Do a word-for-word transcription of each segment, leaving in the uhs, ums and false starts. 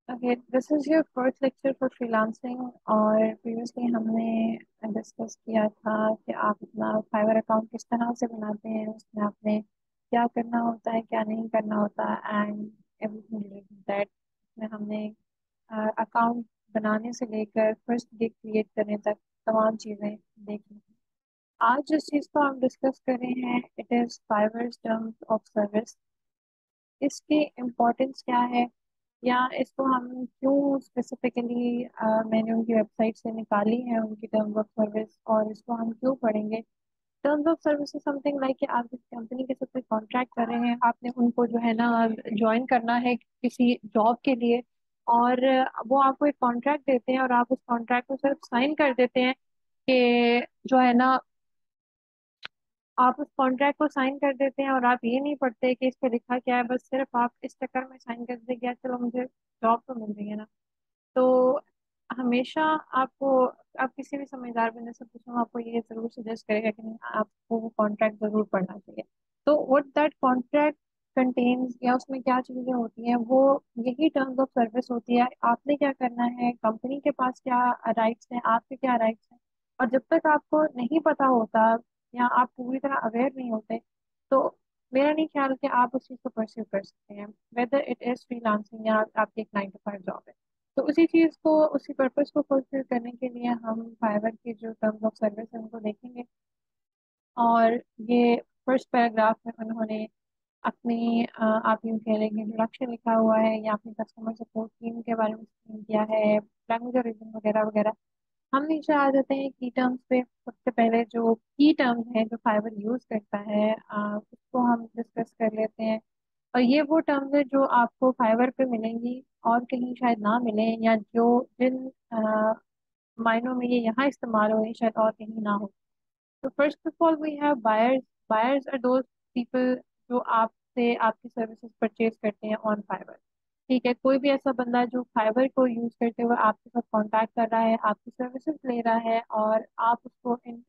Okay, this is your first lecture for freelancing और previously हमने discuss किया था कि आप अपना फाइवर अकाउंट किस तरह से बनाते हैं, उसमें आपने क्या करना होता है, क्या नहीं करना होता एंड एवरीथिंग रिलेटेड दैट। उसमें हमने अकाउंट बनाने से लेकर फर्स्ट गिग क्रिएट करने तक तमाम चीज़ें देखी। आज जिस चीज़ को हम डिस्कस कर रहे हैं it is Fiverr terms of service. इसकी इम्पोर्टेंस क्या है या इसको हम क्यों स्पेसिफिकली मैंने उनकी वेबसाइट से निकाली है उनकी टर्म्स ऑफ सर्विस, और इसको हम क्यों पढ़ेंगे। Terms of service is something like कि आप जिस कंपनी के साथ कॉन्ट्रैक्ट कर रहे हैं, आपने उनको जो है ना ज्वाइन करना है किसी जॉब के लिए, और वो आपको एक कॉन्ट्रैक्ट देते हैं और आप उस कॉन्ट्रैक्ट को सिर्फ साइन कर देते हैं कि जो है ना आप उस कॉन्ट्रैक्ट को साइन कर देते हैं और आप ये नहीं पढ़ते कि इस पे लिखा क्या है, बस सिर्फ आप इस चक्कर में साइन कर देते हैं चलो मुझे जॉब तो मिल रही है ना। तो हमेशा आपको, आप किसी भी समझदार बंदे से पूछो आपको ये जरूर सजेस्ट करेगा कि नहीं आपको वो कॉन्ट्रैक्ट जरूर पढ़ना चाहिए। तो व्हाट दैट कॉन्ट्रैक्ट कंटेन्स या उसमें क्या चीजें होती हैं वो यही टर्म्स ऑफ सर्विस होती है। आपने क्या करना है, कंपनी के पास क्या राइट्स हैं, आपके क्या राइट्स हैं, और जब तक आपको नहीं पता होता या आप पूरी तरह अवेयर नहीं होते तो मेरा नहीं ख्याल कि आप उस चीज़ को परस्यू कर सकते हैं, वेदर इट इज फ्रीलांसिंग या आपकी एक नाइन टू फाइव जॉब है। तो उसी चीज को, उसी पर्पस को फुलफिल करने के लिए हम फाइवर के जो टर्म्स ऑफ सर्विस है उनको देखेंगे। और ये फर्स्ट पैराग्राफ में उन्होंने अपनी अ, आप यूँ कह लेंगे इंट्रोडक्शन लिखा हुआ है या अपनी कस्टमर सपोर्ट टीम के बारे में explain किया है, लैंग्वेज ओरिजिन वगैरह वगैरह। हम नीचे आ जाते हैं की टर्म्स पे। सबसे पहले जो की टर्म्स हैं जो फाइवर यूज करता है अ, उसको हम डिस्कस कर लेते हैं। और ये वो टर्म्स है जो आपको फाइवर पे मिलेंगी और कहीं शायद ना मिले, या जो जिन अ, मायनों में ये यहाँ इस्तेमाल हो रही शायद और कहीं ना हो। तो first of all we have buyers. Buyers are those people जो आपसे आपकी सर्विसेज परचेज करते हैं ऑन फाइवर। ठीक है, कोई भी ऐसा बंदा जो फाइवर को यूज करते हुए आपके साथ कांटेक्ट कर रहा है, आपकी सर्विसेज ले रहा है और आप उसको इन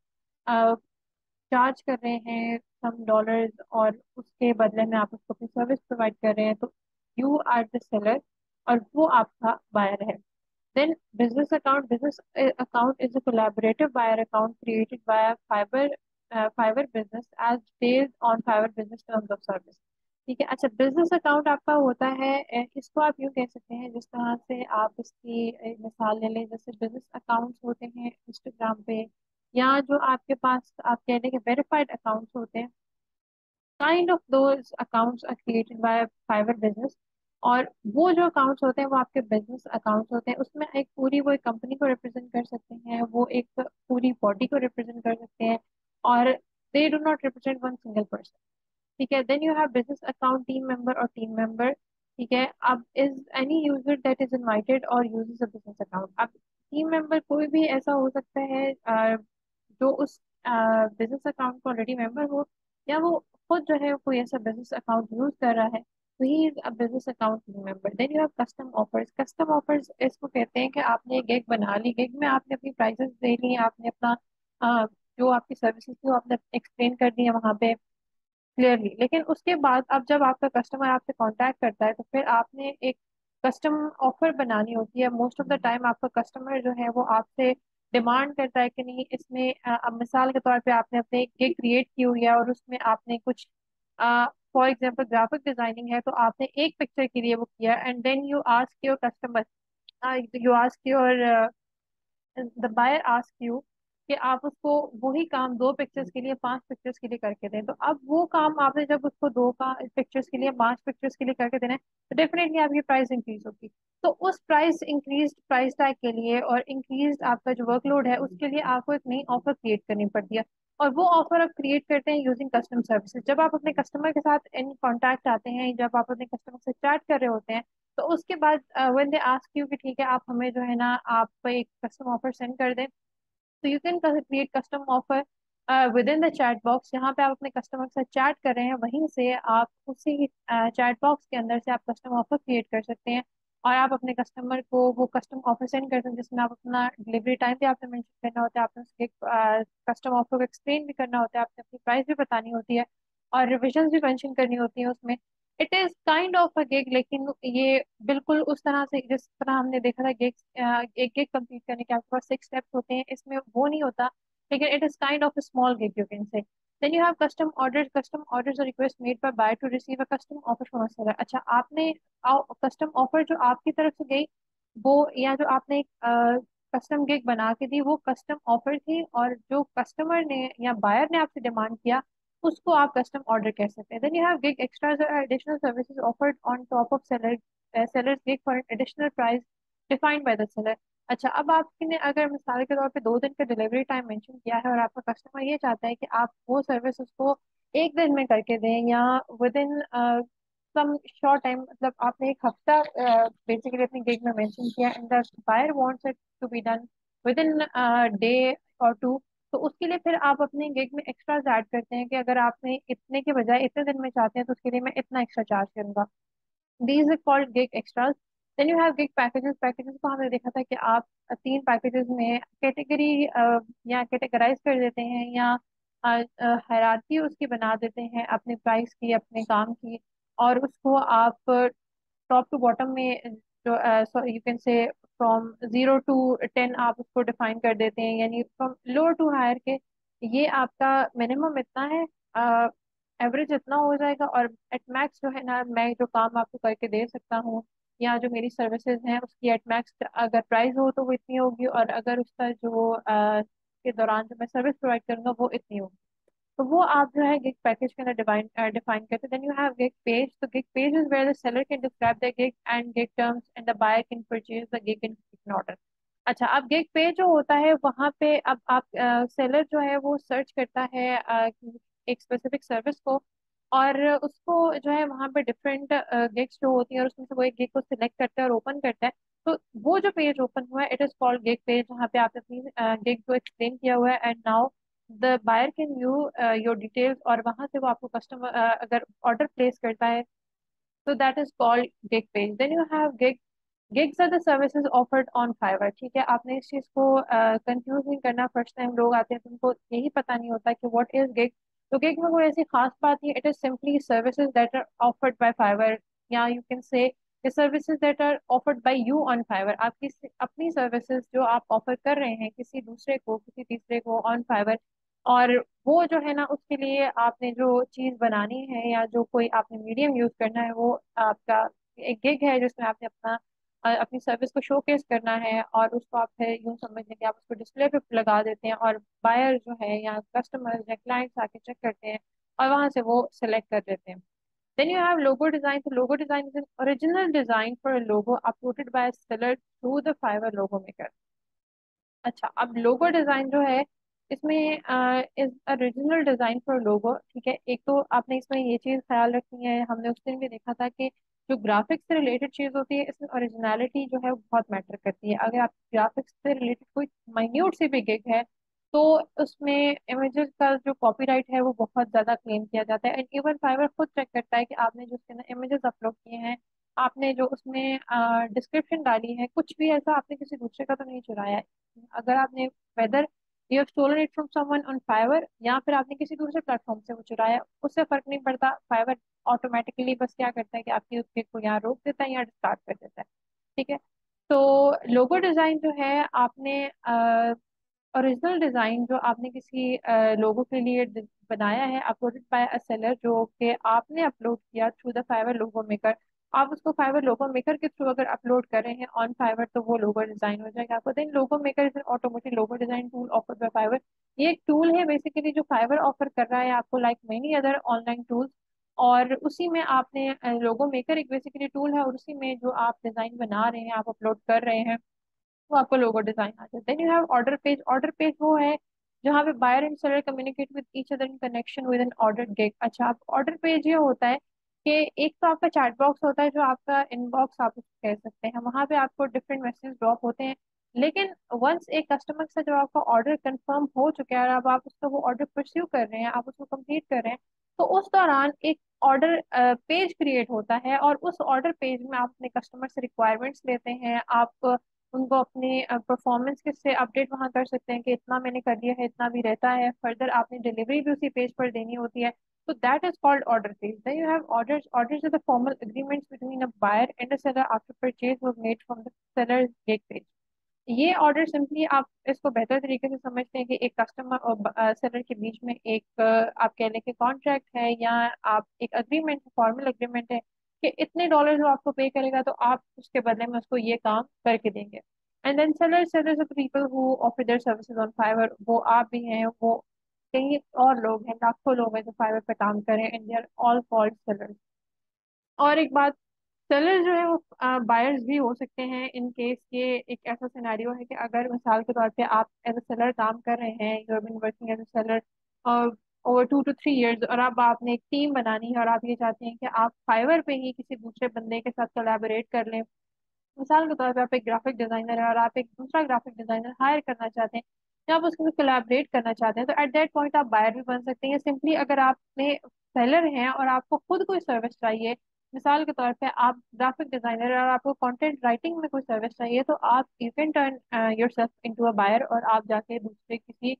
चार्ज कर रहे हैं सम डॉलर्स, और उसके बदले में आप उसको अपनी सर्विस प्रोवाइड कर रहे हैं, तो यू आर द सेलर और वो आपका बायर है। Then business account. Business account is a collaborative buyer account created by Fiverr Fiverr business as based on Fiverr business terms of service. ठीक है, अच्छा बिजनेस अकाउंट आपका होता है अ, इसको आप यूँ कह सकते हैं जिस तरह से आप इसकी अ, मिसाल ले लें, जैसे बिजनेस अकाउंट्स होते हैं इंस्टाग्राम पे, या जो आपके पास आप कह लें कि वेरीफाइड अकाउंट्स होते हैं। Kind of those accounts are created by Fiverr business. और वो जो अकाउंट्स होते हैं वो आपके बिजनेस अकाउंट्स होते हैं, उसमें एक पूरी वो एक कंपनी को रिप्रेजेंट कर सकते हैं, वो एक पूरी बॉडी को रिप्रेजेंट कर सकते हैं, और they do not represent one single person. ठीक है, then you have business account team member और टीम मेंबर। ठीक है, अब is any user that is invited और यूजेस अ बिजनेस अकाउंट। अब टीम मेंबर कोई भी ऐसा हो सकता है अ, जो उस बिजनेस अकाउंट को ऑलरेडी मेंबर हो, या वो खुद जो है कोई ऐसा बिजनेस अकाउंट यूज कर रहा है, तो he is a business account team member. Then you have custom offers. Custom offers इसको कहते हैं कि आपने एक गिग बना ली, गिग में आपने अपनी प्राइसेस दे ली, आपने अपना अ, जो आपकी सर्विसेज थी वो आपने एक्सप्लेन कर दी है वहां पे क्लियरली, लेकिन उसके बाद अब जब आपका कस्टमर आपसे कांटेक्ट करता है तो फिर आपने एक कस्टम ऑफर बनानी होती है। मोस्ट ऑफ द टाइम आपका कस्टमर जो है वो आपसे डिमांड करता है कि नहीं इसमें अ, अब मिसाल के तौर पे आपने अपने गिग क्रिएट की हुई है और उसमें आपने कुछ फॉर एग्जांपल ग्राफिक डिजाइनिंग है, तो आपने एक पिक्चर के लिए वो किया and then you ask your customer, you ask your the buyer ask you कि आप उसको वही काम दो पिक्चर्स के लिए पांच पिक्चर्स के लिए करके दें। तो अब वो काम आपने जब उसको दो का पिक्चर्स के लिए पांच पिक्चर्स के लिए करके देना है तो डेफिनेटली आपकी प्राइस इंक्रीज होगी। तो उस प्राइस इंक्रीज प्राइस टैग के लिए और इंक्रीज आपका जो वर्कलोड है उसके लिए आपको एक नई ऑफर क्रिएट करनी पड़ती है। और वो ऑफर आप क्रिएट करते हैं यूजिंग कस्टम सर्विसेज। जब आप अपने कस्टमर के साथ इन कांटेक्ट आते हैं, जब आप अपने कस्टमर से चैट कर रहे होते हैं, तो उसके बाद व्हेन दे आस्क यू कि ठीक है आप हमें जो है ना आप एक कस्टम ऑफर सेंड कर दें, तो you can create custom offer with in the chat box. जहाँ पे आप अपने कस्टमर के साथ चैट कर रहे हैं वहीं से आप उसी चैट बॉक्स के अंदर से आप कस्टम ऑफर क्रिएट कर सकते हैं, और आप अपने कस्टमर को वो कस्टम ऑफर सेंड कर सकते हैं जिसमें आप अपना डिलीवरी टाइम भी आपने मेंशन करना होता है, आपने उसके कस्टम ऑफर को एक्सप्लेन भी करना होता है, आपने अपनी प्राइस भी बतानी होती है और रिविजन भी मेंशन करनी होती है उसमें। It is kind of a gig, लेकिन ये बिल्कुल उस तरह से जिस तरह हमने देखा था गिग, एक गिग कंप्लीट करने के आपके पास सिक्स स्टेप्स होते हैं, इसमें वो नहीं होता। लेकिन it is kind of a small gig you can say. Then you have custom order. Custom orders request made by buyer to receive a custom offer from a seller. अच्छा, आपने custom offer जो आपकी तरफ से गई वो, या जो आपने कस्टम गिग बना के दी वो कस्टम ऑफर थी, और जो कस्टमर ने या बायर ने आपसे डिमांड किया उसको आप कस्टम ऑर्डर कह सकते हैं। Then you have gig extras और additional services offered on top of seller sellers gig for an additional price defined by the seller. अच्छा, अब आपने अगर मिसाल के तौर पे दो दिन का डिलीवरी टाइम मेंशन किया है और आपका कस्टमर ये चाहता है कि आप वो सर्विस उसको एक दिन में करके दें, या within some short time, मतलब आपने एक हफ्ता बेसिकली अपनी गिग में मेंशन किया, and the buyer wants it to be done within day और टू, तो उसके लिए फिर आप अपने गिग में एक्स्ट्राज ऐड करते हैं कि अगर आपने इतने के बजाय इतने दिन में चाहते हैं तो उसके लिए मैं इतना एक्स्ट्रा चार्ज करूंगा। These are called gig extras. Then you have gig packages. Packages को हमने देखा था कि आप तीन पैकेजेस में कैटेगरी या कैटेगराइज कर देते हैं, या हायरार्की उसकी बना देते हैं अपने प्राइस की, अपने काम की, और उसको आप टॉप टू बॉटम में जो you can say from zero to ten आप उसको डिफाइन कर देते हैं, यानी फ्रॉम लोअर टू हायर के ये आपका मिनिमम इतना है, एवरेज इतना हो जाएगा, और एट मैक्स जो है ना मैं जो काम आपको करके दे सकता हूँ या जो मेरी सर्विसेज हैं उसकी एट मैक्स अगर प्राइस हो तो वो इतनी होगी, और अगर उसका जो अ, के दौरान जो मैं सर्विस प्रोवाइड करूंगा वो इतनी होगी। तो वो आप जो है गिग पैकेज के अंदर डिफाइन डिफाइन करते हैं। Then you have gig page. तो gig page is where the seller can describe the gig and gig terms and the buyer can purchase the gig in order. अच्छा, अब gig page जो होता है वहाँ पे अब आप सेलर जो है वो सर्च करता है अ, एक स्पेसिफिक सर्विस को, और उसको जो है वहाँ पे डिफरेंट गिग्स जो होती है और उसमें से वो एक गिग को सिलेक्ट करता है और ओपन करता है। तो वो जो पेज ओपन हुआ है it is called gig page, जहाँ पे आपने अपनी गिग को एक्सप्लेन किया हुआ है, and now the buyer can view your details, और वहां से वो आपको कस्टमर अगर ऑर्डर प्लेस करता है तो that is called gig page. Then you have gig. Gigs are the services offered on Fiverr. ठीक है, आपने इस चीज को कंफ्यूज नहीं करना। फर्स्ट टाइम लोग आते हैं तो उनको यही पता नहीं होता कि व्हाट इज गिग। तो गिग में कोई ऐसी खास बात नहीं, it is simply services that are offered by Fiverr, या you can say the services that are offered by you on Fiverr। आपकी अपनी सर्विसेज जो आप ऑफर कर रहे हैं किसी दूसरे को, किसी तीसरे को ऑन Fiverr, और वो जो है ना उसके लिए आपने जो चीज बनानी है या जो कोई आपने मीडियम यूज करना है वो आपका एक गिग है, जिसमें आपने अपना अ, अपनी सर्विस को शोकेस करना है, और उसको आप है यूं समझ लें कि आप उसको डिस्प्ले पे लगा देते हैं, और बायर जो है या कस्टमर्स या क्लाइंट्स आके चेक करते हैं और वहां से वो सिलेक्ट कर देते हैं। Then you have logo design. So logo design is an original design for a logo uploaded by a seller through the Fiverr logo maker। अच्छा, अब लोगो डिजाइन जो है इसमें is original design for logo. ठीक है, एक तो आपने इसमें ये चीज ख्याल रखनी है, हमने उस दिन भी देखा था कि जो ग्राफिक्स से रिलेटेड चीज होती है इसमें ओरिजिनलिटी जो है वो बहुत मैटर करती है। अगर आप ग्राफिक्स से रिलेटेड कोई माइन्यूट सी भी गिग है तो उसमें इमेजेस का जो कॉपीराइट है वो बहुत ज्यादा क्लेम किया जाता है, एंड इवन फाइवर खुद चेक करता है कि आपने जो उसके अंदर इमेजेस अपलोड किए हैं, आपने जो उसमें डिस्क्रिप्शन डाली है, कुछ भी ऐसा आपने किसी दूसरे का तो नहीं चुराया है। अगर आपने whether you have stolen it from someone on Fiverr या फिर आपने किसी दूसरे प्लेटफॉर्म से वो चुराया, उससे फर्क नहीं पड़ता। फाइवर ऑटोमेटिकली बस क्या करता है कि आपकी उसके को यहाँ रोक देता है या स्टार्ट कर देता है। ठीक है, तो लोगो डिजाइन जो है आपने ओरिजिनल डिजाइन जो आपने किसी लोगो के लिए डि- बनाया है अपलोडेड बाय अ सेलर, जो कि आपने अपलोड किया through the Fiverr logo maker, आप उसको फाइवर लोगो मेकर के थ्रू अगर अपलोड कर रहे हैं ऑन फाइवर तो वो लोगो डिजाइन हो जाएगा आपको। Then logo maker is an automatic logo design tool offered by Fiverr. ये एक टूल है बेसिकली जो फाइवर ऑफर कर रहा है आपको, like many other online tools, और उसी में आपने लोगो मेकर एक बेसिकली टूल है, और उसी में जो आप डिजाइन बना रहे हैं आप अपलोड कर रहे हैं वो आपको लोगो डिजाइन आ जाता है। Then you have order page. Order page वो है जहाँ पे buyer and seller communicate with each other in connection with an order gig. अच्छा, अब ऑर्डर पेज ये होता है कि एक तो आपका चैट बॉक्स होता है जो आपका इनबॉक्स आप उसको कह सकते हैं, वहां पे आपको डिफरेंट मैसेज ड्रॉप होते हैं। लेकिन वंस एक कस्टमर से जब आपका ऑर्डर कंफर्म हो चुका है और अब आप उसका वो ऑर्डर परस्यू कर रहे हैं, आप उसको कंप्लीट कर रहे हैं, तो उस दौरान एक ऑर्डर पेज क्रिएट होता है, और उस ऑर्डर पेज में आप अपने कस्टमर से रिक्वायरमेंट्स लेते हैं, आप उनको अपने परफॉर्मेंस के से अपडेट वहाँ कर सकते हैं कि इतना मैंने कर दिया है, इतना भी रहता है। फर्दर आपने डिलीवरी भी उसी पेज पर देनी होती है। So that is called order phase. Then you have orders. Orders are the formal agreements between a buyer and a seller after purchase was made from the seller's gig page. ये order simply आप इसको बेहतर तरीके से समझते हैं कि एक कस्टमर और सेलर के बीच में एक अ, आप कह लें कि कॉन्ट्रैक्ट है, या आप एक अग्रीमेंट, फॉर्मल अग्रीमेंट है कि इतने डॉलर जो आपको पे करेगा तो आप उसके बदले में उसको ये काम करके देंगे। And then seller sellers are the people who offer their services on Fiverr. वो आप भी हैं, वो कई और लोग हैं, लाखों लोग हैं जो फाइवर पे काम करें, and they are all called sellers. और एक बात, सेलर जो है वो बायर्स भी हो सकते हैं इन केस ये एक ऐसा सिनेरियो है कि अगर मिसाल के तौर पे आप एज अ सेलर काम कर रहे हैं, you have been working as a seller over two to three years, और अब आपने एक टीम बनानी है और आप ये चाहते हैं कि आप फाइवर पे ही किसी दूसरे बंदे के साथ कोलैबोरेट कर लें। मिसाल के तौर पे आप एक ग्राफिक डिजाइनर है और आप एक दूसरा ग्राफिक डिजाइनर हायर करना चाहते हैं, या आप उसके साथ कोलैबोरेट करना चाहते हैं, तो एट दैट पॉइंट आप बायर भी बन सकते हैं। सिंपली अगर आप में सेलर हैं और आपको खुद कोई सर्विस चाहिए, मिसाल के तौर पे आप ग्राफिक डिजाइनर है और आपको कंटेंट राइटिंग में कोई सर्विस चाहिए, तो आप you can turn yourself into a buyer और आप जाके दूसरे किसी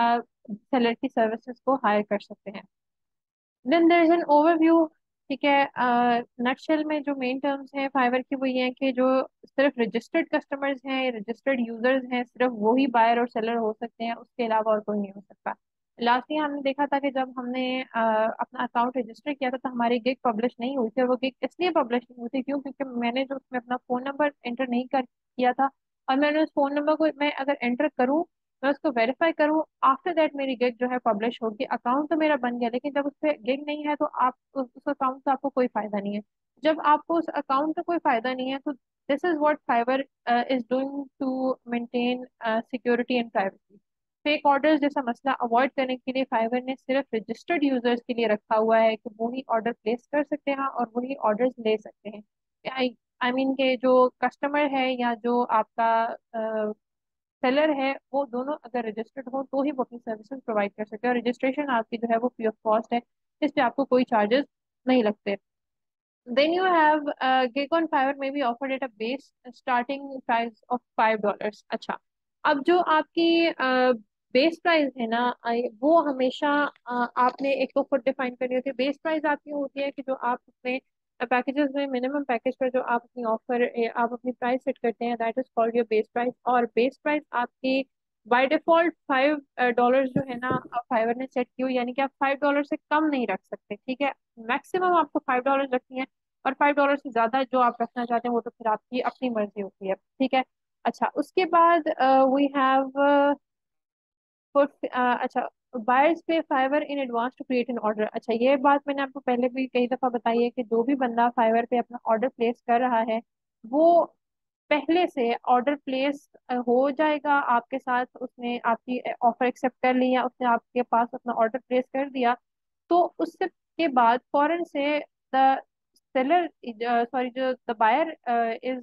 सेलर की सर्विसेज को हायर कर सकते हैं। Then there is an overview. ठीक है, नटशेल में जो मेन टर्म्स हैं फाइवर की वो ये हैं कि जो सिर्फ रजिस्टर्ड कस्टमर्स हैं, रजिस्टर्ड यूजर्स हैं, सिर्फ वो ही बायर और सेलर हो सकते हैं, उसके अलावा और कोई नहीं हो सकता। लास्ट ईयर हमने देखा था कि जब हमने अ, अपना अकाउंट रजिस्टर किया था तो हमारी गिग पब्लिश नहीं हुई थी। और वो गिग इसलिए पब्लिश नहीं हुई थी क्यों, क्योंकि मैंने जो उसमें अपना फोन नंबर एंटर नहीं कर किया था, और मैंने उस फोन नंबर को मैं अगर एंटर करूँ, मैं उसको वेरीफाई करूँ, आफ्टर दैट मेरी गिग जो है पब्लिश होगी। अकाउंट तो मेरा बन गया, लेकिन जब उस पर गिग नहीं है तो आप उस, उस अकाउंट से आपको कोई फायदा नहीं है। जब आपको उस अकाउंट का कोई फायदा नहीं है तो this is what Fiverr is doing to maintain security and privacy. Fake orders जैसा मसला अवॉइड करने के लिए फाइवर ने सिर्फ रजिस्टर्ड यूजर्स के लिए रखा हुआ है कि वो ही ऑर्डर प्लेस कर सकते हैं और वही ऑर्डर्स ले सकते हैं। आई आई मीन के जो कस्टमर है या जो आपका सेलर है, वो दोनों अगर रजिस्टर्ड हो तो ही वो अपनी सर्विसेज प्रोवाइड कर सकते हैं। और रजिस्ट्रेशन आपकी जो है वो फ्री ऑफ कॉस्ट है, इस पे आपको कोई चार्जेस नहीं लगते। Then you have gig on Fiverr में be offered at a base starting price of five dollars. अच्छा, अब जो आपकी बेस प्राइस है ना, अ, वो हमेशा अ, आपने एक तो खुद डिफाइन करनी होती है। बेस प्राइस आपकी होती है कि जो आप अपने पैकेजेस में मिनिमम पैकेज पर जो आप अपनी ऑफर आप अपनी प्राइस सेट करते हैं, that is called your base price. और बेस प्राइस आपकी बाय डिफॉल्ट फाइव डॉलर जो है ना, फाइवर ने सेट की हुई, यानी कि आप फाइव डॉलर से कम नहीं रख सकते। ठीक है, मैक्सिमम आपको फाइव डॉलर रखनी है, और फाइव डॉलर से ज्यादा जो आप रखना चाहते हैं वो तो फिर आपकी अपनी मर्जी होती है। ठीक है। अच्छा, उसके बाद वी हैव फॉर, अच्छा, buyers pay Fiverr in advance to create an order. अच्छा, ये बात मैंने आपको पहले भी कई दफा बताई है कि जो भी बंदा फाइवर पे अपना ऑर्डर प्लेस कर रहा है, वो पहले से ऑर्डर प्लेस हो जाएगा आपके साथ। उसने आपकी ऑफर एक्सेप्ट कर ली या उसने आपके पास अपना ऑर्डर प्लेस कर दिया, तो उससे के बाद फौरन से द सेलर, सॉरी, जो the buyer is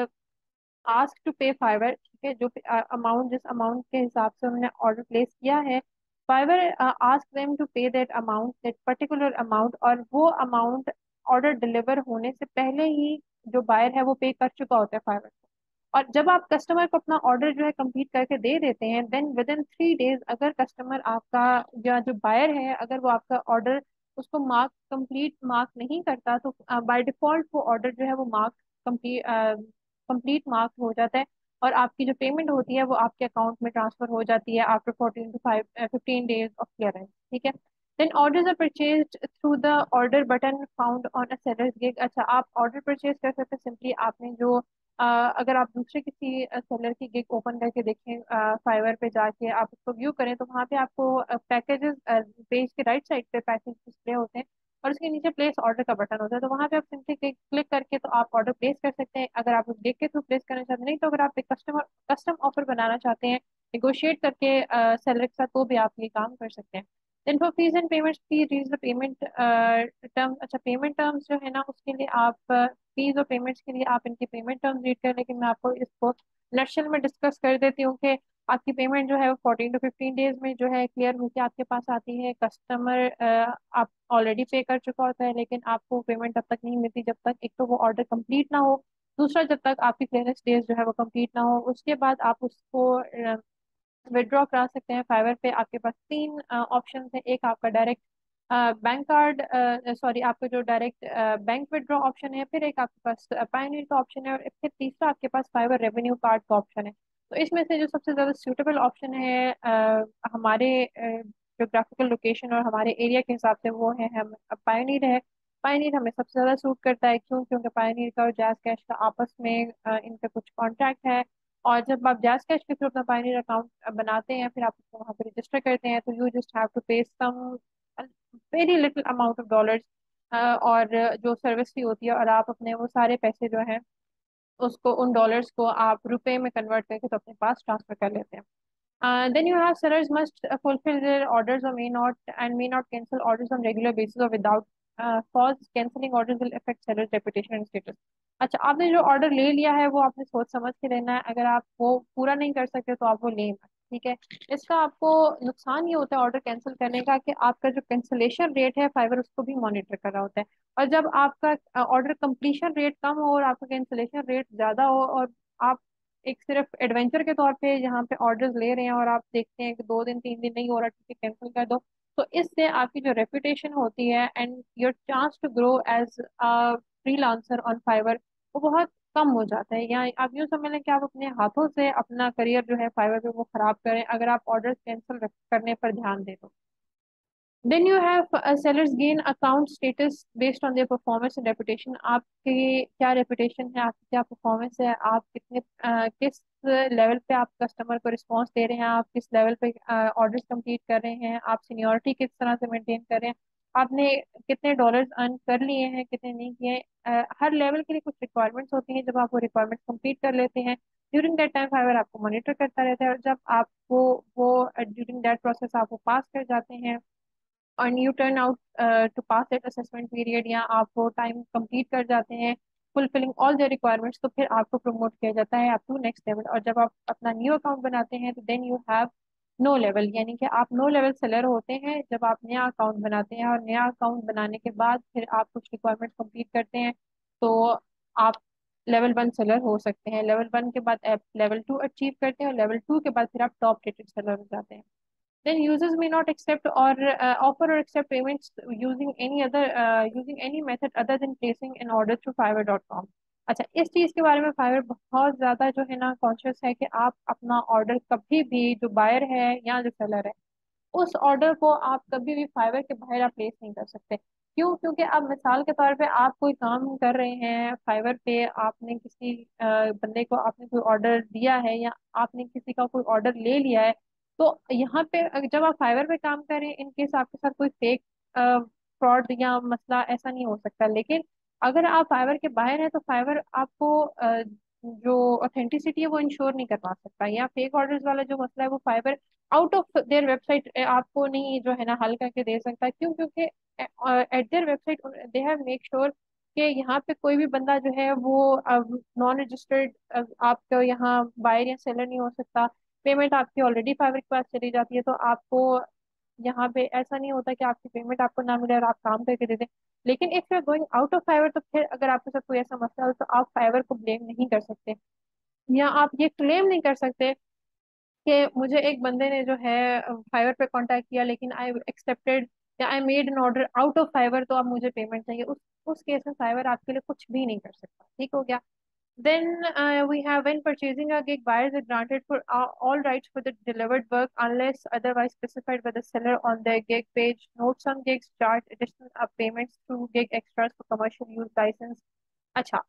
ask to pay Fiverr. ठीक है, जो अमाउंट, जिस अमाउंट के हिसाब से उन्होंने ऑर्डर प्लेस किया है, Fiverr ask them to pay that amount, that particular amount. और वो अमाउंट ऑर्डर डिलीवर होने से पहले ही जो बायर है वो पे कर चुका होता है फाइवर को। और जब आप कस्टमर को अपना ऑर्डर जो है कंप्लीट करके दे देते हैं, then within three days, अगर कस्टमर आपका या जो बायर है अगर वो आपका ऑर्डर उसको मार्क कंप्लीट मार्क नहीं करता, तो बाय डिफॉल्ट वो ऑर्डर जो है वो मार्क कंप्लीट कंप्लीट मार्क हो जाता है, और आपकी जो पेमेंट होती है वो आपके अकाउंट में ट्रांसफर हो जाती है after fourteen to five fifteen days of clearance. ठीक है। Then orders are purchased through the order button found on a seller's gig. अच्छा, आप ऑर्डर परचेज कर सकते हैं सिंपली आपने जो अ, अगर आप दूसरे किसी सेलर की गिग ओपन करके देखें, फाइवर पे जाके आप उसको व्यू करें, तो वहाँ पे आपको पैकेजेस पेज के राइट साइड पे पैकेज डिस्प्ले होते हैं, और उसके नीचे प्लेस ऑर्डर का बटन होता है। तो वहाँ पे आप सिंपली क्लिक करके तो आप ऑर्डर प्लेस कर सकते हैं, अगर आप उस गिग के थ्रू प्लेस करना चाहते हैं। नहीं तो अगर आप एक कस्टमर कस्टम ऑफर बनाना चाहते हैं नेगोशिएट करके सेलर के साथ, तो भी आप ये काम कर सकते हैं। Then for fees and payments, please read the payment term. अच्छा, पेमेंट टर्म्स जो है ना, उसके लिए आप फीस और पेमेंट्स के लिए आप इनकी पेमेंट टर्म्स रीड करें, लेकिन मैं आपको इसको नक्शल में डिस्कस कर देती हूँ कि आपकी पेमेंट जो है वो फोर्टीन टू फिफ्टीन डेज में जो है क्लियर होकर आपके पास आती है। कस्टमर आप ऑलरेडी पे कर चुका होता है, लेकिन आपको पेमेंट तब तक नहीं मिलती जब तक एक तो वो ऑर्डर कंप्लीट ना हो, दूसरा, जब तक आपकी क्लियरेंस डेज जो है वो कंप्लीट ना हो, उसके बाद आप उसको विड्रॉ करा सकते हैं फाइवर पे। आपके पास तीन ऑप्शन है। एक आपका डायरेक्ट बैंक कार्ड, सॉरी आपका जो डायरेक्ट बैंक विड्रॉ ऑप्शन है, फिर एक आपके पास पायनियर का ऑप्शन है, और फिर तीसरा आपके पास फाइवर रेवेन्यू कार्ड का ऑप्शन है। तो इसमें से जो सबसे ज़्यादा सूटेबल ऑप्शन है अ, हमारे जोग्राफिकल लोकेशन और हमारे एरिया के हिसाब से, वो है हम पायनियर है। पायनियर हमें सबसे ज़्यादा सूट करता है। क्यों? क्योंकि पायनियर का और जैज़ कैश का आपस में अ, इनका कुछ कॉन्ट्रैक्ट है। और जब आप जैज़ कैश के थ्रू अपना पायनियर अकाउंट बनाते हैं, फिर आप उसको वहाँ पे रजिस्टर करते हैं, तो you just have to pay some very little amount of dollars, और जो सर्विस फी होती है, और आप अपने वो सारे पैसे जो है उसको, उन डॉलर्स को आप रुपए में कन्वर्ट करके तो अपने पास ट्रांसफर कर लेते हैं। Uh, then you have sellers must uh, fulfill their orders or may not and may not cancel orders on regular basis or without uh, cause. Canceling orders will affect seller's reputation and status. अच्छा, आपने जो order ले लिया है वो आपने सोच समझ के लेना है। अगर आप वो पूरा नहीं कर सकते तो आप वो लें मत, ठीक है। इसका आपको नुकसान ये होता है ऑर्डर कैंसिल करने का, कि आपका जो कैंसिलेशन रेट है फाइवर उसको भी मॉनिटर कर रहा होता है। और जब आपका ऑर्डर कंप्लीशन रेट कम हो और आपका कैंसिलेशन रेट ज्यादा हो, और आप एक सिर्फ एडवेंचर के तौर पे यहाँ पे ऑर्डर्स ले रहे हैं, और आप देखते हैं कि दो दिन तीन दिन नहीं हो रहा, ठीक है कैंसिल कर दो, तो इससे आपकी जो रेपुटेशन होती है and your chance to grow as a freelancer on Fiverr, वो बहुत कम हो जाता है। या आप यूँ समझ लें कि आप अपने हाथों से अपना करियर जो है फाइवर पे वो खराब करें, अगर आप ऑर्डर कैंसिल करने पर ध्यान दें तो। Then you have uh, sellers gain account status based on their performance and reputation. आपकी क्या reputation है, आपकी क्या performance है, आप कितने अ, किस लेवल पे आप कस्टमर को रिस्पॉन्स दे रहे हैं, आप किस लेवल पे ऑर्डर्स कंप्लीट कर रहे हैं, आप सीनियोरिटी किस तरह से मेंटेन कर रहे हैं, आपने कितने डॉलर्स अर्न कर लिए हैं, कितने नहीं किए हैं। अ, हर लेवल के लिए कुछ रिक्वायरमेंट्स होती हैं। जब आप वो रिक्वायरमेंट्स कंप्लीट कर लेते हैं, ड्यूरिंग दैट टाइम फाइवर आपको मॉनिटर करता रहता है, और जब आपको वो ड्यूरिंग दैट प्रोसेस आप वो पास कर जाते हैं और you turn out to pass that assessment period, या आप वो टाइम कंप्लीट कर जाते हैं फुलफिलिंग ऑल द रिक्वायरमेंट्स, तो फिर आपको प्रमोट किया जाता है अप टू नेक्स्ट लेवल। और जब आप अपना न्यू अकाउंट बनाते हैं तो then you have no level, यानी कि आप नो लेवल सेलर होते हैं जब आप नया अकाउंट बनाते हैं। और नया अकाउंट बनाने के बाद फिर आप कुछ रिक्वायरमेंट्स कंप्लीट करते हैं, तो आप लेवल वन सेलर हो सकते हैं। लेवल वन के बाद आप लेवल टू अचीव करते हैं, और लेवल टू के बाद फिर आप टॉप रेटेड सेलर हो जाते हैं। Then users may not accept or uh, offer or accept payments using any other uh, using any method other than placing an order through fiverr dot com. अच्छा, इस चीज के बारे में फाइवर बहुत ज्यादा जो है ना कॉन्शियस है, कि आप अपना ऑर्डर कभी भी, जो बायर है या जो सेलर है, उस ऑर्डर को आप कभी भी फाइवर के बाहर आप प्लेस नहीं कर सकते। क्यों? क्योंकि अब मिसाल के तौर पे आप कोई काम कर रहे हैं फाइवर पे, आपने किसी अ, बंदे को आपने कोई ऑर्डर दिया है, या आपने किसी का कोई ऑर्डर ले लिया है, तो यहाँ पे अगर- जब आप फाइवर पे काम करें, इन केस आपके साथ कोई फेक फ्रॉड या मसला ऐसा नहीं हो सकता। लेकिन अगर आप फाइवर के बाहर हैं, तो फाइवर आपको अ, जो ऑथेंटिसिटी है वो इंश्योर नहीं करवा सकता, या फेक ऑर्डर्स वाला जो मसला है वो Fiverr out of their website आपको नहीं जो है ना हल करके दे सकता। क्यों? क्योंकि at their website they have make sure कि यहाँ पे कोई भी बंदा जो है वो नॉन रजिस्टर्ड आपको यहाँ बायर या सेलर नहीं हो सकता। पेमेंट आपकी ऑलरेडी फाइवर के पास चली जाती है, तो आपको यहाँ पे ऐसा नहीं होता कि आपकी पेमेंट आपको ना मिले और आप काम करके दे दें। लेकिन if you are going out of Fiverr, तो फिर अगर आपके साथ कोई ऐसा मसला हो तो आप फाइवर को ब्लेम नहीं कर सकते, या आप ये क्लेम नहीं कर सकते कि मुझे एक बंदे ने जो है फाइवर पे कांटेक्ट किया, लेकिन आई एक्सेप्टेड या I made an order out of Fiverr, तो अब मुझे पेमेंट चाहिए। उस उस केस में फाइवर आपके लिए कुछ भी नहीं कर सकता। ठीक हो गया? Then uh, we have when purchasing a gig, buyers are granted for uh, all rights for the delivered work unless otherwise specified by the seller on their gig page. Note some gigs charge additional uh, payments through gig extras for commercial use license. अच्छा,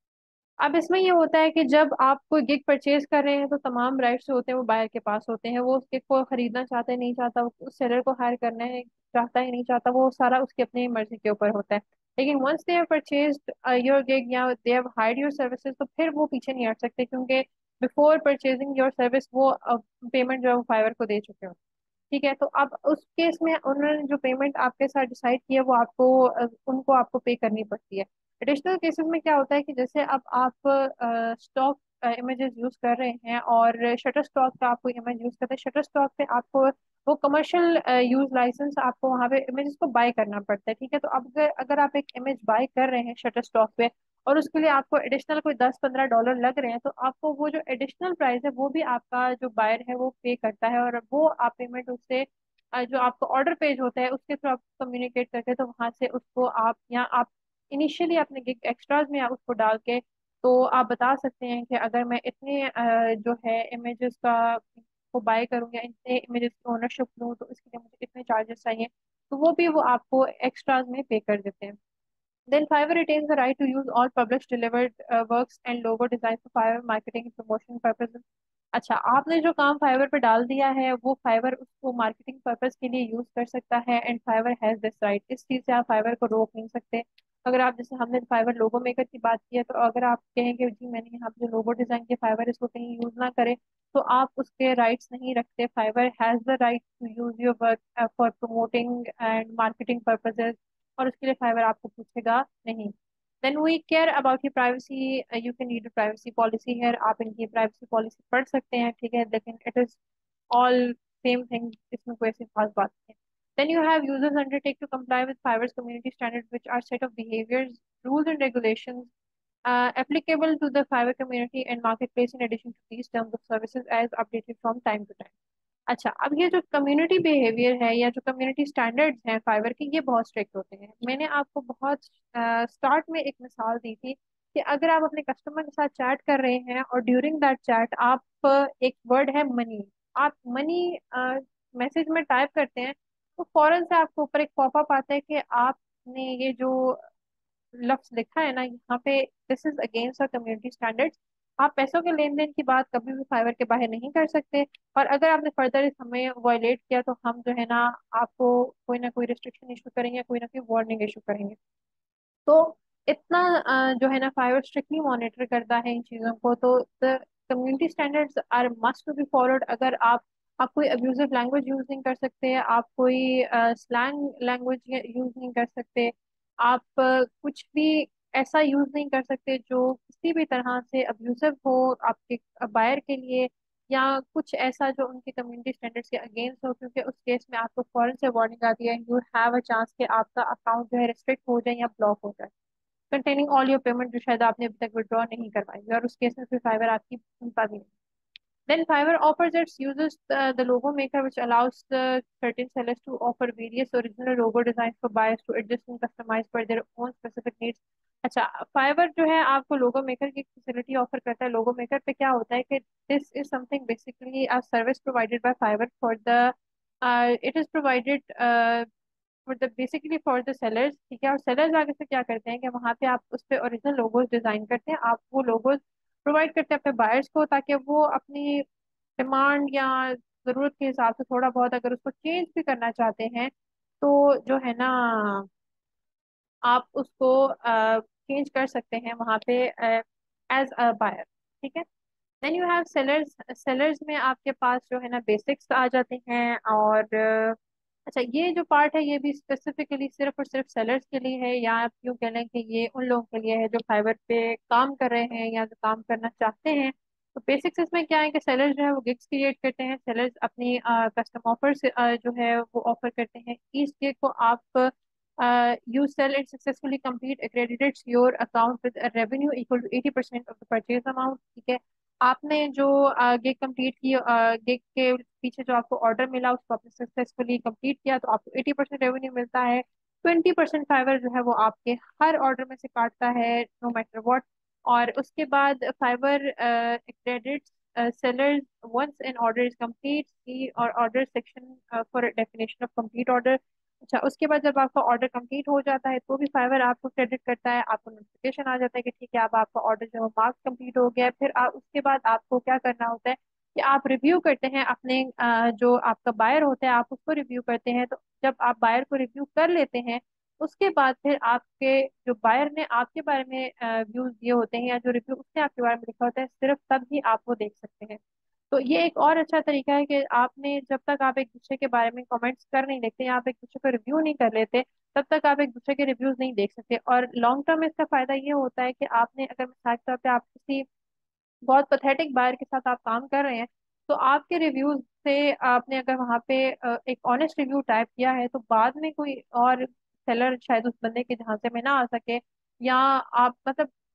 अब इसमें ये होता है कि जब आप कोई गिग परचेज कर रहे हैं, तो तमाम राइट्स जो होते हैं वो बायर के पास होते हैं। वो उस गिग को खरीदना चाहता है नहीं चाहता, वो उस सेलर को हायर करना है चाहता है नहीं चाहता, वो सारा उसकी अपनी मर्जी के ऊपर होता है। लेकिन once they have purchased your gig या they have hired your services, तो फिर वो पीछे नहीं हट सकते, क्योंकि बिफोर परचेजिंग योर सर्विस वो पेमेंट जो है वो फाइवर को दे चुके हो। ठीक है? तो अब उस केस में उन्होंने जो पेमेंट आपके साथ डिसाइड की है वो आपको अ, उनको आपको पे करनी पड़ती है। एडिशनल केसेस में क्या होता है कि जैसे अब आप स्टॉक इमेजेस यूज कर रहे हैं, और शटर स्टॉक का आपको इमेज यूज करते हैं, शटर स्टॉक पे आपको वो कमर्शियल यूज लाइसेंस आपको वहाँ पे इमेजेस को बाय करना पड़ता है। ठीक है? तो अब अगर अगर आप एक इमेज बाय कर रहे हैं शटर स्टॉक पे, और उसके लिए आपको एडिशनल कोई दस पंद्रह डॉलर लग रहे हैं, तो आपको वो जो एडिशनल प्राइस है वो भी आपका जो बायर है वो पे करता है, और वो आप पेमेंट उससे अ, जो आपको ऑर्डर पेज होता है उसके थ्रू आप कम्युनिकेट करके, तो वहां से उसको आप, या आप इनिशियली अपने गिग एक्स्ट्राज में आप उसको डाल के, तो आप बता सकते हैं कि अगर मैं इतने अ, जो है इमेजेस का को बाय करूँ या इतने इमेजेस की ओनरशिप लूँ, तो इसके लिए मुझे इतने चार्जेस चाहिए, तो वो भी वो आपको एक्स्ट्राज में पे कर देते हैं। Then Fiverr retains the right to use all published delivered uh, works and logo designs for Fiverr marketing and promotion purposes. अच्छा, आपने जो काम फाइवर पे डाल दिया है वो फाइवर उसको मार्केटिंग पर्पस के लिए यूज कर सकता है, and Fiverr has this right. इस चीज से आप फाइवर को रोक नहीं सकते। अगर आप, जैसे हमने फाइवर लोगो मेकर की बात की है, तो अगर आप कहें कि जी मैंने यहाँ पे जो लोगो डिजाइन किया फाइवर इसको कहीं यूज ना करे, तो आप उसके राइट्स नहीं रखते। Fiverr has the right to use your work for promoting and marketing purposes, और उसके लिए फाइवर आपको पूछेगा नहीं। Then we care about your privacy, you can read privacy policy है, आप इनकी प्राइवेसी पॉलिसी पढ़ सकते हैं, ठीक है, लेकिन it is all same thing, इसमें कोई ऐसी खास बात नहीं है। Then you have users undertake to comply with Fiverr's community standards, which are set of behaviors, rules, and regulations uh, applicable to the Fiverr community and marketplace. In addition to these terms of services, as updated from time to time. अच्छा, अब ये जो community behaviour है या जो community standards हैं fibre के, ये बहुत स्ट्रिक्ट होते हैं। मैंने आपको बहुत स्टार्ट में एक मिसाल दी थी कि अगर आप अपने कस्टमर के साथ चैट कर रहे हैं और ड्यूरिंग दैट चैट आप अ, एक वर्ड है मनी, आप मनी मैसेज में टाइप करते हैं, तो फौरन से आपको ऊपर एक पॉपअप आता है कि आपने ये जो लफ्ज लिखा है ना यहाँ पे, this is against our community standards. आप पैसों के लेन देन की बात कभी भी फाइवर के बाहर नहीं कर सकते, और अगर आपने फर्दर इस हमें वायलेट किया तो हम जो है ना आपको कोई ना कोई रिस्ट्रिक्शन इशू करेंगे, कोई ना कोई वार्निंग इशू करेंगे। तो इतना अ, जो है ना फाइवर स्ट्रिक्टली मॉनिटर करता है इन चीज़ों को। तो the community standards are must to be followed. अगर आप आप कोई अब्यूजिव लैंग्वेज यूज नहीं कर सकते, आप कोई स्लैंग लैंग्वेज यूज नहीं कर सकते, आप अ, कुछ भी ऐसा यूज नहीं कर सकते जो किसी भी तरह से अब्यूजिव हो आपके बायर के लिए, या कुछ ऐसा जो उनके कम्युनिटी स्टैंडर्ड्स के अगेंस्ट हो, क्योंकि उस केस में आपको फौरन से वार्निंग आती है, यू हैव अ चांस कि आपका अकाउंट जो है रिस्ट्रिक्ट हो जाए या ब्लॉक हो जाए, कंटेनिंग ऑल योर पेमेंट जो शायद आपने अभी तक विड्रॉ नहीं करवाई, और उस केस में फिर फाइवर आपकी सुनता भी नहीं। Then Fiverr offers its users the, the logo maker, which allows the certain sellers to offer various original logo designs for buyers to adjust and customize for their own specific needs. अच्छा, Fiverr जो है आपको logo maker की facility offer करता है। Logo maker पे क्या होता है कि this is something basically a service provided by Fiverr for the, it is provided for the basically for the sellers, ठीक है। और सेलर्स आगे से क्या करते हैं कि वहाँ पे आप उस पे ओरिजिनल लोगोज डिजाइन करते हैं, आप वो लोगोज प्रोवाइड करते हैं अपने बायर्स को, ताकि वो अपनी डिमांड या जरूरत के हिसाब से थोड़ा बहुत अगर उसको चेंज भी करना चाहते हैं, तो जो है ना आप उसको चेंज कर सकते हैं वहाँ पे एज अ बायर, ठीक है। Then you have sellers. Sellers में आपके पास जो है ना बेसिक्स आ जाते हैं, और अ, अच्छा, ये जो पार्ट है ये भी स्पेसिफिकली सिर्फ और सिर्फ सेलर्स के लिए है, या आप यूँ कह लें कि ये उन लोगों के लिए है जो फाइवर पे काम कर रहे हैं या जो काम करना चाहते हैं। तो बेसिक्स इसमें क्या है कि सेलर्स जो है वो गिग्स क्रिएट करते हैं। सेलर्स अपनी कस्टम ऑफर्स जो है वो ऑफर करते हैं। ईच गिग को आप you sell and successfully complete accredits your account with revenue equal to eighty percent of the purchase amount, ठीक है। आपने जो गिग कंप्लीट की, गिग के पीछे जो आपको ऑर्डर मिला उसको आपने सक्सेसफुली कंप्लीट किया, तो आपको एटी परसेंट रेवेन्यू मिलता है। ट्वेंटी परसेंट फाइवर जो है वो आपके हर ऑर्डर में से काटता है, नो मैटर व्हाट। और उसके बाद Fiverr credits sellers once an order is complete, see or order section uh, for a definition of complete order। अच्छा, उसके बाद जब आपका ऑर्डर कंप्लीट हो जाता है तो भी फाइवर आपको क्रेडिट करता है, आपको नोटिफिकेशन आ जाता है कि ठीक है अब आपका ऑर्डर जो है मार्क कंप्लीट हो गया है। फिर आप उसके बाद आपको क्या करना होता है कि आप रिव्यू करते हैं अपने अ, जो आपका बायर होता है आप उसको रिव्यू करते हैं। तो जब आप बायर को रिव्यू कर लेते हैं उसके बाद फिर आपके जो बायर ने आपके बारे में व्यूज दिए होते हैं या जो रिव्यू उसने आपके बारे में लिखा होता है, सिर्फ तब ही आप वो देख सकते हैं। तो ये एक और अच्छा तरीका है कि आपने जब तक आप एक दूसरे के बारे में कमेंट्स कर नहीं देखते या आप एक दूसरे को रिव्यू नहीं कर लेते, तब तक आप एक दूसरे के रिव्यूज नहीं देख सकते। और लॉन्ग टर्म में इसका फायदा ये होता है कि आपने अगर मिसाल के तौर पे आप किसी बहुत पथेटिक बायर के साथ आप काम कर रहे हैं, तो आपके रिव्यूज से आपने अगर वहाँ पे अ, एक ऑनेस्ट रिव्यू टाइप किया है, तो बाद में कोई और सेलर शायद उस बंदे के झांसे में ना आ सके, या आप मतलब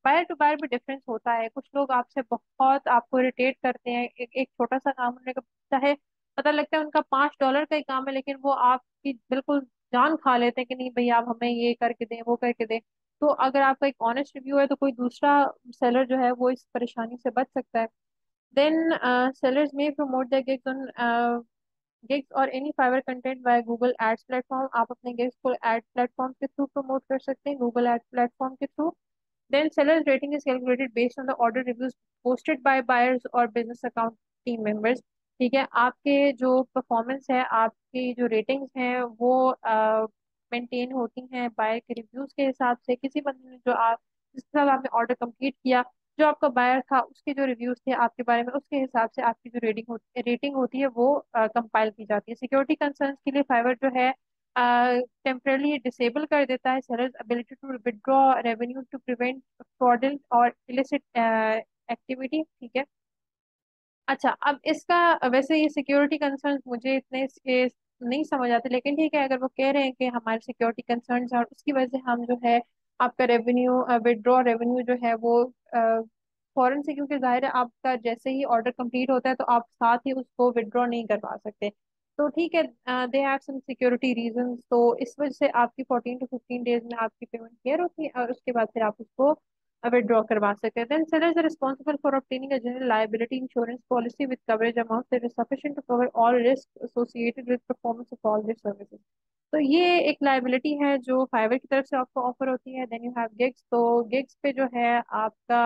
बायर टू बायर भी डिफरेंस होता है। कुछ लोग आपसे बहुत आपको इरिटेट करते हैं, एक, एक छोटा सा काम होने का चाहे पता लगता है उनका पांच डॉलर का ही काम है, लेकिन वो आपकी बिल्कुल जान खा लेते हैं कि नहीं भैया आप हमें ये करके दें वो करके दें। तो अगर आपका एक ऑनेस्ट रिव्यू है तो कोई दूसरा सेलर जो है वो इस परेशानी से बच सकता है। देन सेलर्स में promote their gigs on gigs और any Fiverr content by Google ads platform. आप अपने गिग्स को एड प्लेटफॉर्म के थ्रू प्रमोट कर सकते हैं, गूगल एड प्लेटफॉर्म के through. Then sellers rating is calculated based on the order reviews posted by buyers और बिजनेस अकाउंट टीम मेंबर्स। ठीक है, आपके जो परफॉर्मेंस है, आपकी जो रेटिंग्स हैं वो मेंटेन होती हैं बायर के रिव्यूज के हिसाब से। किसी बंदे ने जो आप जिसके साथ आपने ऑर्डर कंप्लीट किया, जो आपका बायर था उसके जो रिव्यूज थे आपके बारे में, उसके हिसाब से आपकी जो रेटिंग होती रेटिंग होती है वो कंपाइल की जाती है। सिक्योरिटी कंसर्न्स के लिए फाइवर जो है टेम्परली डिसेबल कर देता है sellers ability to withdraw revenue to prevent fraudulent और इलिसिट एक्टिविटी। ठीक है। अच्छा, अब इसका वैसे ये सिक्योरिटी कंसर्न्स मुझे इतने इसके नहीं समझ आते, लेकिन ठीक है अगर वो कह रहे हैं कि हमारे सिक्योरिटी कंसर्न्स है और उसकी वजह से हम जो है आपका रेवेन्यू विदड्रॉ रेवेन्यू जो है वो फौरन से, क्योंकि जाहिर है आपका जैसे ही ऑर्डर कंप्लीट होता है तो आप साथ ही उसको विदड्रॉ नहीं करवा सकते। तो ठीक है, they have some security reasons, तो इस वजह से आपकी फोर्टीन टू फिफ्टीन डेज में आपकी पेमेंट क्लियर होती है और उसके बाद फिर आप उसको विड्रॉ करवा सकते हैं। Then sellers are responsible for obtaining a general liability insurance policy with coverage amount that is sufficient to cover all risk associated with performance of all this services. तो ये एक लायबिलिटी है जो फाइवर की तरफ से आपको ऑफर होती है। देन यू हैव गिग्स, तो गिग्स पे जो है आपका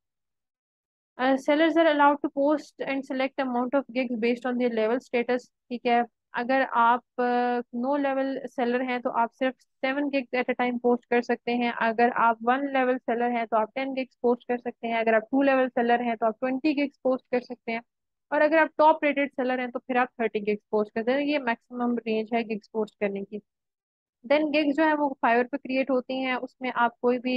sellers are allowed to post and select amount of gigs based on their level status. ठीक है, अगर आप नो लेवल सेलर हैं तो आप सिर्फ seven gigs at a time post कर सकते हैं। अगर आप वन लेवल सेलर हैं तो आप टेन गिग्स पोस्ट कर सकते हैं। अगर आप टू लेवल सेलर हैं तो आप ट्वेंटी गिग्स पोस्ट कर सकते हैं। और अगर आप टॉप रेटेड सेलर हैं तो फिर आप थर्टी गिग्स पोस्ट कर सकते हैं। ये मैक्सिमम रेंज है गिग्स पोस्ट करने की। देन गिग्स जो है वो फाइवर पे क्रिएट होती हैं, उसमें आप कोई भी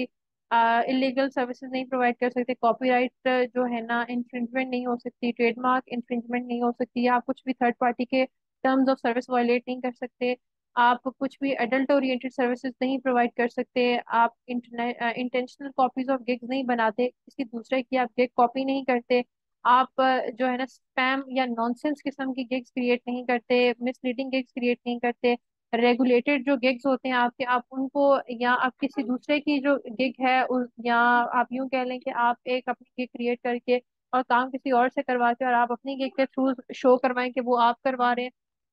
इलीगल सर्विसेज नहीं प्रोवाइड कर सकते। कॉपीराइट जो है ना इंफ्रिंजमेंट नहीं हो सकती, ट्रेडमार्क इंफ्रिंजमेंट नहीं हो सकती, या आप कुछ भी थर्ड पार्टी के टर्म्स ऑफ सर्विस वायलेट नहीं कर सकते। आप कुछ भी एडल्ट ओरिएंटेड सर्विसेज नहीं प्रोवाइड कर सकते। आप इंटेंशनल कॉपीज ऑफ गिग्स नहीं बनाते, किसी दूसरे की आप गिग कॉपी नहीं करते। आप अ, जो है ना स्पैम या नॉनसेंस किस्म की गिग्स क्रिएट नहीं करते, मिसलीडिंग गिग्स क्रिएट नहीं करते। रेगुलेटेड जो गिग्स होते हैं आपके, आप उनको या आप किसी दूसरे की जो गिग है उस, या आप यूं कह लें कि आप एक अपनी गिग क्रिएट करके और काम किसी और से करवाते हैं और आप अपनी गिग के थ्रू शो करवाएं कि वो आप करवा रहे हैं,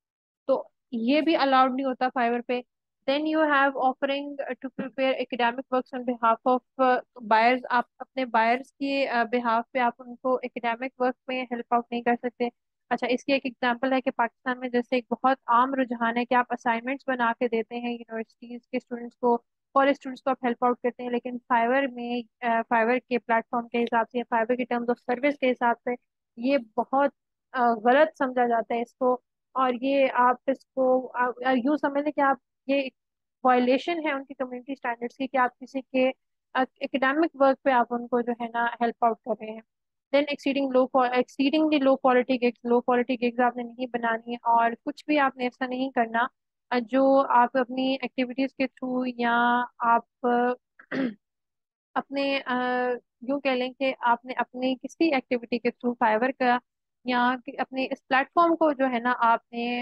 तो ये भी अलाउड नहीं होता फाइवर पे। Then you have offering to prepare academic works on behalf of buyers. आप अपने बायर्स के बिहाफ पे आप उनको एकेडमिक वर्क में हेल्प आउट नहीं कर सकते। अच्छा, इसकी एक एग्जांपल है कि पाकिस्तान में जैसे एक बहुत आम रुझान है कि आप असाइनमेंट्स बना के देते हैं यूनिवर्सिटीज के स्टूडेंट्स को, कॉलेज स्टूडेंट्स को आप हेल्प आउट करते हैं, लेकिन फाइवर में फाइवर के प्लेटफॉर्म के हिसाब से या फाइवर के टर्म्स ऑफ सर्विस के हिसाब से ये बहुत अ, गलत समझा जाता है इसको। और ये आप इसको आप यूँ समझ लें कि आप ये वायलेशन है उनकी कम्युनिटी स्टैंडर्ड्स की कि आप किसी के एकेडमिक वर्क पे आप उनको जो है ना हेल्प आउट कर रहे हैं। Then exceeding low exceedingly low quality gigs, low quality gigs आपने नहीं बनानी है और कुछ भी आपने ऐसा नहीं करना अ, जो आप अपनी एक्टिविटीज के थ्रू या आप अ, अपने अ, यूं कह लें कि आपने अपनी किसी एक्टिविटी के थ्रू फाइवर का या कि अपने इस प्लेटफॉर्म को जो है ना आपने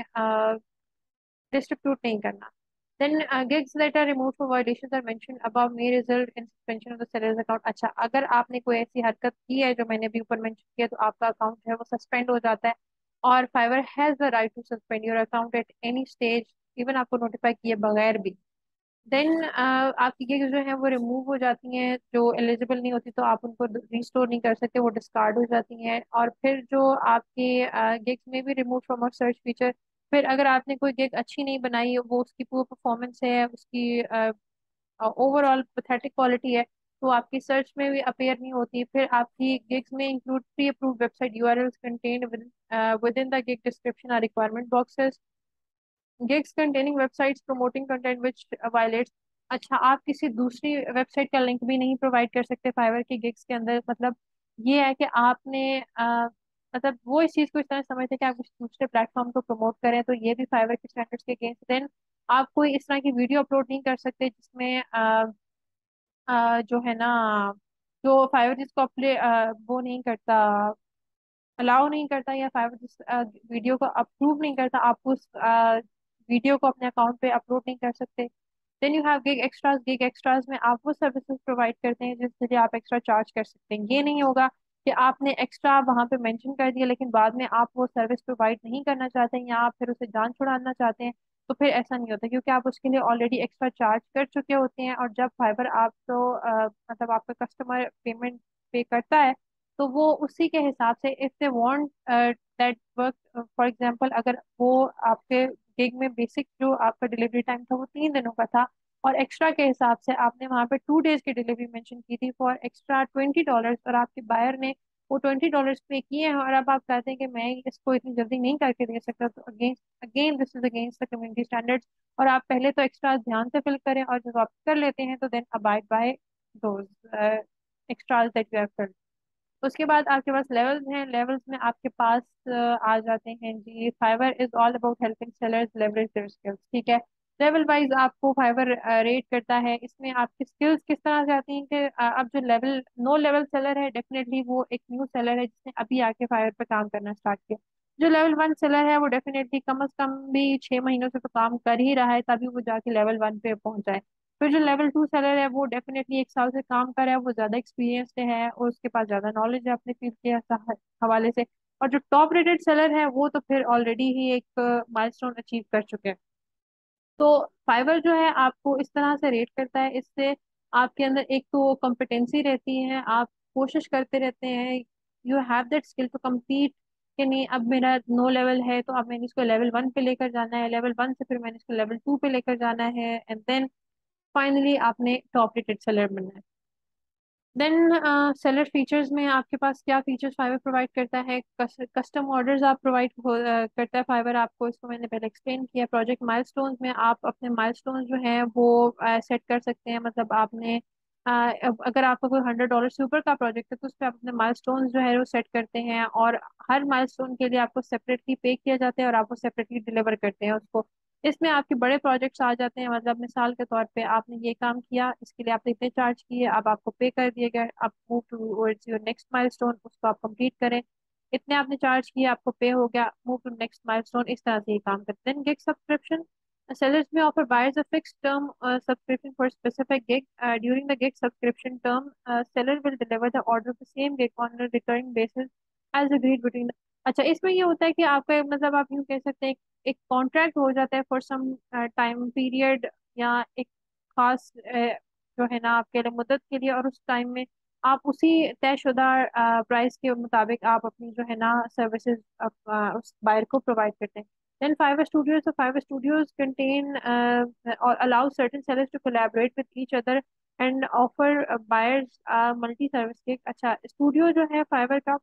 डिस्ट्रीब्यूट नहीं करना। Then gigs that are removed for violations are mentioned above may result in suspension of the sellers account. अच्छा, अगर आपने कोई ऐसी हरकत की है जो मैंने अभी ऊपर मेंशन किया तो आपका अकाउंट जो है वो सस्पेंड हो जाता है। और Fiverr has the right to suspend your account at any stage, even आपको नोटिफाई किए बगैर भी। देन आपकी गिग्स जो है वो रिमूव हो जाती हैं, जो एलिजिबल नहीं होती तो आप उनको रिस्टोर नहीं कर सकते, वो डिस्कार्ड हो जाती हैं। और फिर जो आपके गिग्स में भी रिमूव फ्रॉम सर्च फीचर, फिर अगर आपने कोई गिग अच्छी नहीं बनाई, वो उसकी पूरी परफॉर्मेंस है, उसकी ओवरऑल पैथेटिक क्वालिटी है, तो आपकी सर्च में भी अपीयर नहीं होती। फिर आपकी गिग्स में include pre approved website URLs contained with in the gig description और requirement boxes, gigs containing websites promoting content which violates. अच्छा, आप किसी दूसरी वेबसाइट का लिंक भी नहीं प्रोवाइड कर सकते फाइवर की गिग्स के अंदर। मतलब ये है कि आपने अ, मतलब वो इस चीज़ को इस तरह समझते हैं कि आप किसी दूसरे प्लेटफॉर्म को प्रमोट करें, तो ये भी फाइवर के स्टैंडर्ड्स के अगेंस्ट। देन आप कोई इस तरह की वीडियो अपलोड नहीं कर सकते जिसमें अ, अ, जो है ना जो फाइवर जिसको अपने अ, वो नहीं करता, अलाउ नहीं करता, या फाइवर जिस वीडियो को अप्रूव नहीं करता, आप उस वीडियो को अपने अकाउंट पे अपलोड नहीं कर सकते। Then you have gig extras. Gig extras में आप वो सर्विसेज प्रोवाइड करते हैं जिसके लिए आप एक्स्ट्रा चार्ज कर सकते हैं। ये नहीं होगा कि आपने एक्स्ट्रा वहां पे मेंशन कर दिया लेकिन बाद में आप वो सर्विस प्रोवाइड नहीं करना चाहते हैं या आप फिर उसे जान छुड़ाना चाहते हैं, तो फिर ऐसा नहीं होता, क्योंकि आप उसके लिए ऑलरेडी एक्स्ट्रा चार्ज कर चुके होते हैं। और जब फाइबर आप तो अ, मतलब आपका कस्टमर पेमेंट पे करता है, तो वो उसी के हिसाब से, if they want that work, for example अगर वो आपके गिग में बेसिक जो आपका डिलीवरी टाइम था वो तीन दिनों का था, और एक्स्ट्रा के हिसाब से आपने वहां पे टू डेज की डिलीवरी मेंशन की थी फॉर एक्स्ट्रा ट्वेंटी डॉलर्स, और आपके बायर ने वो ट्वेंटी डॉलर्स पे किए हैं, और अब आप कहते हैं कि मैं इसको इतनी जल्दी नहीं करके दे सकता, तो against again this is against the community standards. और आप पहले तो एक्स्ट्रा ध्यान से फिल करें, और जब आप कर लेते हैं तो then abide by those extras that you have. उसके बाद आपके पास लेवल्स हैं। लेवल्स में आपके पास अ, आ जाते हैं जी, Fiverr is all about helping sellers leverage their skills. ठीक है, लेवल वाइज आपको फाइवर रेट करता है। इसमें आपकी स्किल्स किस तरह से आती हैं कि अ, अब जो लेवल नो लेवल सेलर है, डेफिनेटली वो एक न्यू सेलर है जिसने अभी आके फाइवर पे काम करना स्टार्ट किया। जो लेवल वन सेलर है वो डेफिनेटली कम से कम भी छह महीनों से तो काम कर ही रहा है, तभी वो जाके लेवल वन पे पहुंचा है। फिर जो लेवल टू सेलर है वो डेफिनेटली एक साल से काम कर रहा है, वो ज्यादा एक्सपीरियंस्ड है और उसके पास ज्यादा नॉलेज है अपने फील्ड के हसा- हवाले से। और जो टॉप रेटेड सेलर है वो तो फिर ऑलरेडी ही एक माइलस्टोन अचीव कर चुके हैं। तो फाइवर जो है आपको इस तरह से रेट करता है। इससे आपके अंदर एक तो कॉम्पिटेंसी रहती है, आप कोशिश करते रहते हैं, you have that skill to compete, कि नहीं अब मेरा नो लेवल है तो अब मैंने इसको लेवल वन पे लेकर जाना है, लेवल वन से फिर मैंने इसको लेवल टू पे लेकर जाना है, एंड देन फाइनली आपने टॉप रेटेड सेलर बनना है। देन सेलर फीचर्स में आपके पास क्या फीचर्स फाइवर प्रोवाइड करता है? कस्टम ऑर्डर्स आप प्रोवाइड करता है फाइवर आपको, इसको मैंने पहले एक्सप्लेन किया। प्रोजेक्ट माइलस्टोन्स में आप अपने माइलस्टोन्स जो हैं वो सेट कर सकते हैं। मतलब आपने अ, अब अगर आपका कोई हंड्रेड डॉलर से ऊपर का प्रोजेक्ट है तो उस पर आप अपने माइलस्टोन्स जो है वो सेट करते हैं, और हर माइलस्टोन के लिए आपको सेपरेटली पे किया जाता है और आपको सेपरेटली डिलीवर करते हैं उसको। इसमें आपके बड़े प्रोजेक्ट्स आ जाते हैं, मतलब मिसाल के तौर पे आपने ये काम किया, इसके लिए आपने इतने चार्ज किए, अब आपको पे कर दिया गया, अब move towards your next milestone, उसको आप कंप्लीट करें। इतने आपने चार्ज किए, आपको पे हो गया, मूव टू नेक्स्ट माइलस्टोन। इस तरह से ये काम करते हैं। Gig subscription, sellers may offer buyers a fixed term uh, subscription for a specific gig. Uh, during the gig subscription term, uh, seller will deliver the order of the same gig on a recurring basis as agreed between the... अच्छा, इसमें ये होता है कि आपका मतलब आप यूँ कह सकते हैं एक कॉन्ट्रैक्ट हो जाता है फॉर सम टाइम पीरियड, या एक खास अ, जो है ना आपके लिए मुद्दत के लिए, और उस टाइम में आप उसी तयशुदा प्राइस के मुताबिक आप अपनी जो है ना सर्विसेज उस बायर को प्रोवाइड करते हैं। Then Fiverr Studios, so Fiverr Studios contain uh, or allow certain sellers to collaborate with each other and offer uh, buyers uh, multi-service gig। अच्छा, स्टूडियो जो है फाइवर का,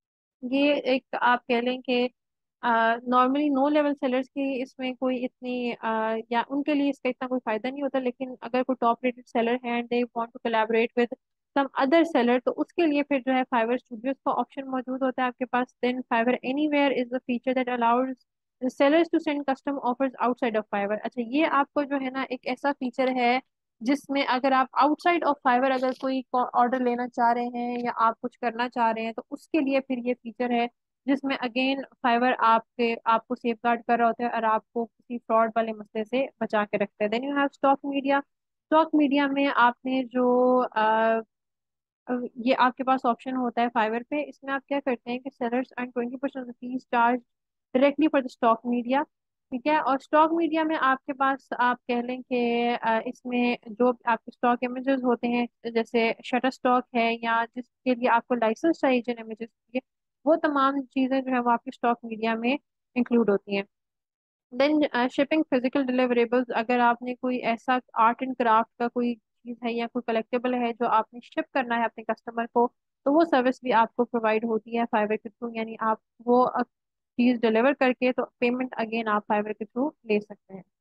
ये एक आप कह लें कि नॉर्मली नो लेवल सेलर्स की इसमें कोई इतनी अ, या उनके लिए इसका इतना कोई फायदा नहीं होता, लेकिन अगर कोई टॉप रेटेड सेलर है and they want to collaborate with some other seller, तो उसके लिए फिर जो है फाइवर स्टूडियोज का ऑप्शन मौजूद होता है आपके पास। Then Fiverr anywhere is a feature that allows sellers to send custom offers outside of Fiverr. अच्छा, ये आपको जो है ना एक ऐसा फीचर है जिसमें अगर आप आउटसाइड ऑफ फाइवर अगर कोई ऑर्डर लेना चाह रहे हैं या आप कुछ करना चाह रहे हैं, तो उसके लिए फिर ये फीचर है, जिसमें अगेन फाइवर आपके आपको सेफ गार्ड कर रहा होता है और आपको किसी फ्रॉड वाले मसले से बचा के रखता है। Then you have stock media. Stock media में आपने जो अ, अ, ये आपके पास ऑप्शन होता है फाइवर पे, इसमें आप क्या करते हैं कि sellers earn twenty percent fees charge directly for the stock media. ठीक है, और स्टॉक मीडिया में आपके पास आप कह लें कि अ, इसमें जो आपके स्टॉक इमेजेस होते हैं, जैसे शटर स्टॉक है या जिसके लिए आपको लाइसेंस चाहिए जिन इमेजेस के लिए, वो तमाम चीज़ें जो है वो आपके स्टॉक मीडिया में इंक्लूड होती हैं। देन शिपिंग फिजिकल डिलीवरेबल्स, अगर आपने कोई ऐसा आर्ट एंड क्राफ्ट का कोई चीज़ है या कोई कलेक्टेबल है जो आपने शिप करना है अपने कस्टमर को, तो वो सर्विस भी आपको प्रोवाइड होती है फाइवर के थ्रू। यानी आप वो चीज़ डिलीवर करके तो पेमेंट अगेन आप फाइवर के थ्रू ले सकते हैं।